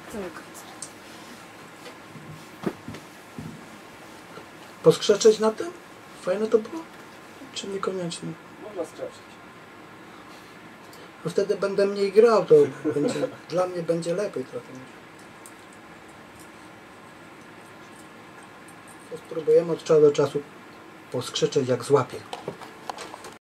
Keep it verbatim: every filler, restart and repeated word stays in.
Tak. Poskrzeczeć na tym? Fajne to było? Czy niekoniecznie? Można skrzeczeć. No wtedy będę mniej grał, to będzie, dla mnie będzie lepiej trochę. To spróbujemy od czasu do czasu poskrzeczeć jak złapie.